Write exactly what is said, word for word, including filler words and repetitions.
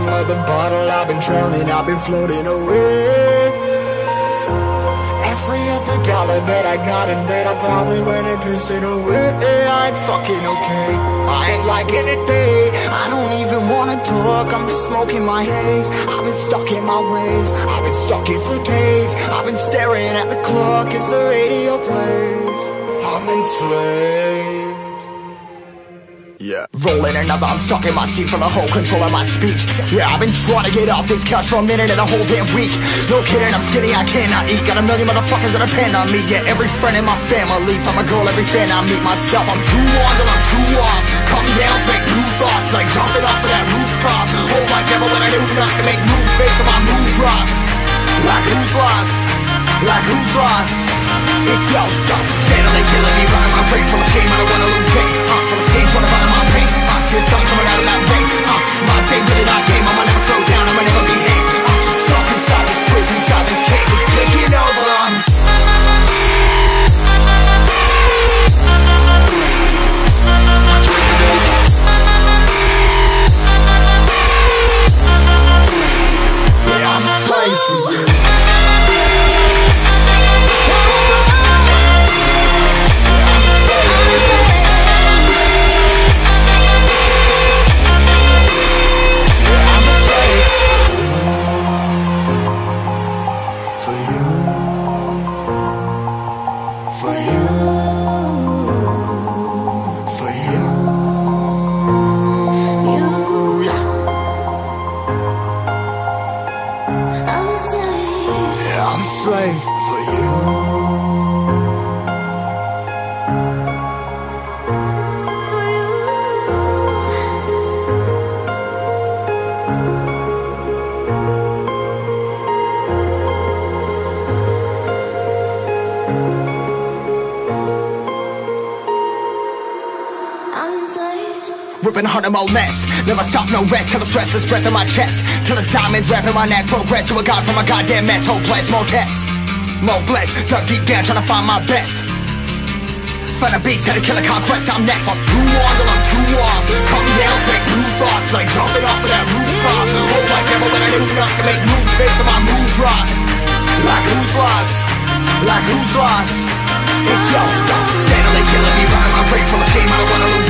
of the bottle, I've been drowning, I've been floating away. Every other dollar that I got in bed, I probably went and pissed it away. I ain't fucking okay, I ain't liking it, babe. I don't even wanna talk, I'm just smoking my haze. I've been stuck in my ways, I've been stuck here for days. I've been staring at the clock as the radio plays. I'm enslaved. Yeah. Rolling another, I'm stuck in my seat, full of whole control of my speech. Yeah, I've been trying to get off this couch for a minute and a whole damn week. No kidding, I'm skinny, I cannot eat. Got a million motherfuckers that depend on me. Yeah, every friend in my family, from a girl, every fan I meet myself. I'm too on till I'm too off. Come down to make new thoughts, like jumping off of that rooftop. Whole life ever when I knew not to make moves based on my mood drops. Like who's lost? Like who's lost? It's yo, steadily killing me, running my brain full of shame. I don't wanna lose it. Uh, full of stage, trying to find my pain. I see the sun coming out of that rain. Uh, my day really not tame. I'ma never slow down. I'ma never behave. Uh, stuck inside this prison, inside this cage, it's taking over. I'm yeah, I'm a slave for you. I'm a slave for you. Ripping harder, more less. Never stop, no rest. Till the stress is breath in my chest. Till it's diamonds wrapping my neck. Progress to a god from a goddamn mess. Hopeless, more tests, more blessed. Dug deep down, trying to find my best. Find a beast, had to kill a conquest. I'm next. I'm too on till I'm too off. Come down, make new thoughts, like jumping off of that rooftop. Whole life ever when I knew not to make moves based on my mood drops. Like who's lost? Like who's lost? It's yo, steadily killing me, running my brain full of shame. I don't wanna lose